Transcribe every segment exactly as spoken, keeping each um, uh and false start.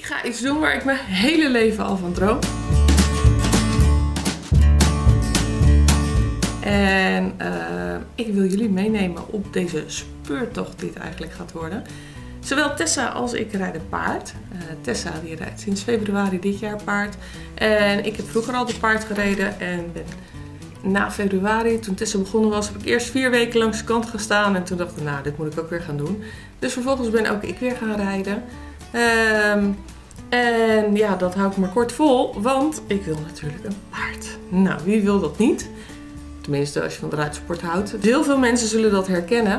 ga iets doen waar ik mijn hele leven al van droom. En uh, ik wil jullie meenemen op deze speurtocht die het eigenlijk gaat worden. Zowel Tessa als ik rijden paard. Uh, Tessa die rijdt sinds februari dit jaar paard. En ik heb vroeger altijd paard gereden en ben na februari, toen Tessa begonnen was, heb ik eerst vier weken langs de kant gestaan. En toen dacht ik, nou, dit moet ik ook weer gaan doen. Dus vervolgens ben ook ik weer gaan rijden. Um, en ja, dat hou ik maar kort vol, want ik wil natuurlijk een paard. Nou, wie wil dat niet? Tenminste, als je van de ruitersport houdt. Heel veel mensen zullen dat herkennen.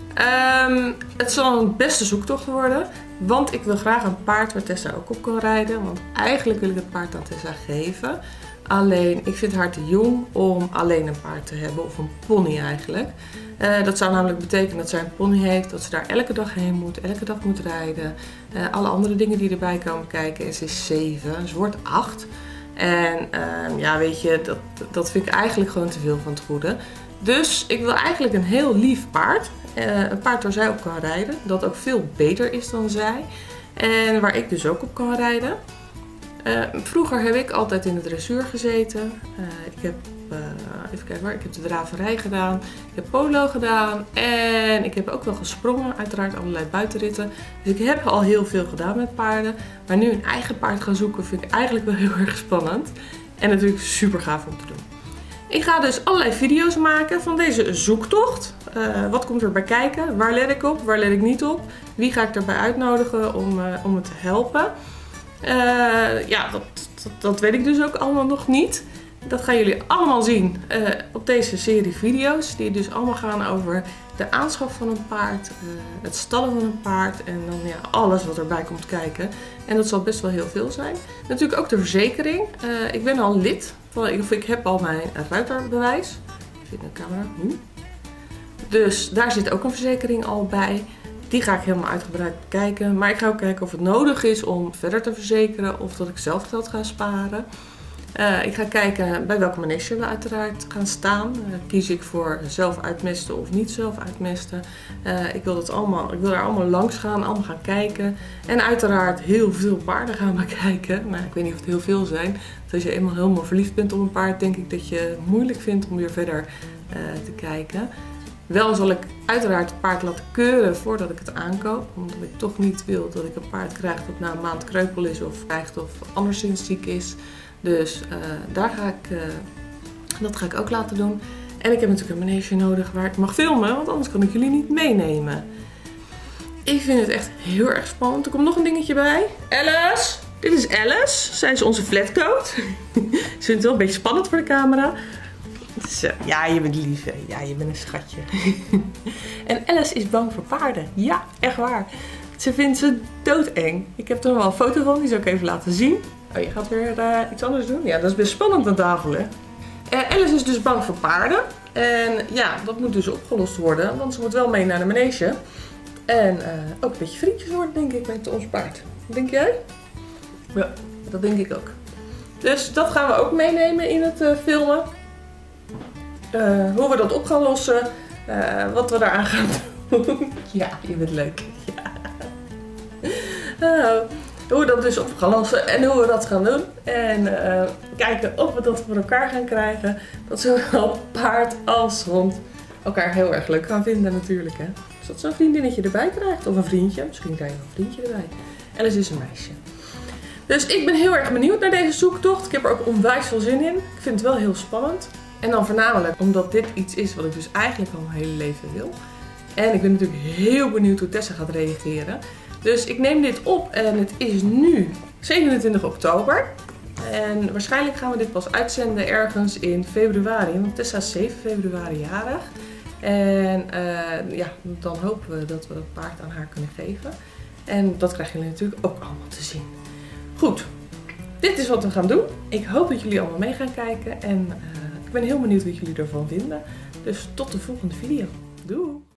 Um, het zal een beste zoektocht worden. Want ik wil graag een paard waar Tessa ook op kan rijden. Want eigenlijk wil ik het paard aan Tessa geven. Alleen, ik vind haar te jong om alleen een paard te hebben. Of een pony eigenlijk. Uh, dat zou namelijk betekenen dat zij een pony heeft. Dat ze daar elke dag heen moet. Elke dag moet rijden. Uh, alle andere dingen die erbij komen kijken. En ze is zeven. Ze wordt acht. En uh, ja, weet je, dat, dat vind ik eigenlijk gewoon te veel van het goede. Dus ik wil eigenlijk een heel lief paard. Uh, een paard waar zij op kan rijden. Dat ook veel beter is dan zij. En waar ik dus ook op kan rijden. Uh, vroeger heb ik altijd in de dressuur gezeten. Uh, ik heb, uh, even kijken waar, ik heb de draverij gedaan. Ik heb polo gedaan. En ik heb ook wel gesprongen. Uiteraard allerlei buitenritten. Dus ik heb al heel veel gedaan met paarden. Maar nu een eigen paard gaan zoeken vind ik eigenlijk wel heel erg spannend. En natuurlijk super gaaf om te doen. Ik ga dus allerlei video's maken van deze zoektocht. Uh, wat komt erbij kijken? Waar let ik op? Waar let ik niet op? Wie ga ik erbij uitnodigen om, uh, om me te helpen? Uh, ja, dat, dat, dat weet ik dus ook allemaal nog niet. Dat gaan jullie allemaal zien uh, op deze serie video's. Die dus allemaal gaan over de aanschaf van een paard, uh, het stallen van een paard en dan ja, alles wat erbij komt kijken. En dat zal best wel heel veel zijn. Natuurlijk ook de verzekering. Uh, ik ben al lid, van, of ik heb al mijn ruiterbewijs. Even in de camera. Hm. Dus daar zit ook een verzekering al bij. Die ga ik helemaal uitgebreid bekijken. Maar ik ga ook kijken of het nodig is om verder te verzekeren of dat ik zelf geld ga sparen. Uh, ik ga kijken bij welke manege we uiteraard gaan staan. Uh, kies ik voor zelf uitmesten of niet zelf uitmesten. Uh, ik, wil dat allemaal, ik wil daar allemaal langs gaan, allemaal gaan kijken. En uiteraard heel veel paarden gaan bekijken. Nou, ik weet niet of het heel veel zijn. Dus als je eenmaal helemaal verliefd bent op een paard, denk ik dat je het moeilijk vindt om weer verder uh, te kijken. Wel zal ik uiteraard het paard laten keuren voordat ik het aankoop. Omdat ik toch niet wil dat ik een paard krijg dat na een maand kreupel is of krijgt of anderszins ziek is. Dus uh, daar ga ik, uh, dat ga ik ook laten doen. En ik heb natuurlijk een manege nodig waar ik mag filmen, want anders kan ik jullie niet meenemen. Ik vind het echt heel erg spannend. Er komt nog een dingetje bij. Alice! Dit is Alice. Zij is onze flatcoat. Ze vindt het wel een beetje spannend voor de camera. Dus, uh, ja, je bent lief, hè? Ja, je bent een schatje. En Alice is bang voor paarden. Ja, echt waar. Ze vindt ze doodeng. Ik heb er nog wel een foto van, die zal ik even laten zien. Oh, je gaat weer uh, iets anders doen? Ja, dat is best spannend aan tafel, hè? Uh, Alice is dus bang voor paarden. En ja, dat moet dus opgelost worden, want ze moet wel mee naar de manege. En uh, ook een beetje vriendjes worden, denk ik, met ons paard. Wat denk jij? Ja, dat denk ik ook. Dus dat gaan we ook meenemen in het uh, filmen. Uh, hoe we dat op gaan lossen. Uh, wat we daaraan gaan doen. Ja, je bent leuk. Ja. Uh, hoe we dat dus op gaan lossen en hoe we dat gaan doen. En uh, kijken of we dat voor elkaar gaan krijgen. Dat zowel paard als hond elkaar heel erg leuk gaan vinden natuurlijk. Hè? Dus dat zo'n vriendinnetje erbij krijgt. Of een vriendje. Misschien krijg je wel een vriendje erbij. Alice is een meisje. Dus ik ben heel erg benieuwd naar deze zoektocht. Ik heb er ook onwijs veel zin in. Ik vind het wel heel spannend. En dan voornamelijk omdat dit iets is wat ik dus eigenlijk al mijn hele leven wil. En ik ben natuurlijk heel benieuwd hoe Tessa gaat reageren. Dus ik neem dit op en het is nu zevenentwintig oktober. En waarschijnlijk gaan we dit pas uitzenden ergens in februari. Want Tessa is zeven februari jarig. En uh, ja, dan hopen we dat we dat paard aan haar kunnen geven. En dat krijgen jullie natuurlijk ook allemaal te zien. Goed, dit is wat we gaan doen. Ik hoop dat jullie allemaal mee gaan kijken. En uh, ik ben heel benieuwd wat jullie ervan vinden. Dus tot de volgende video. Doei!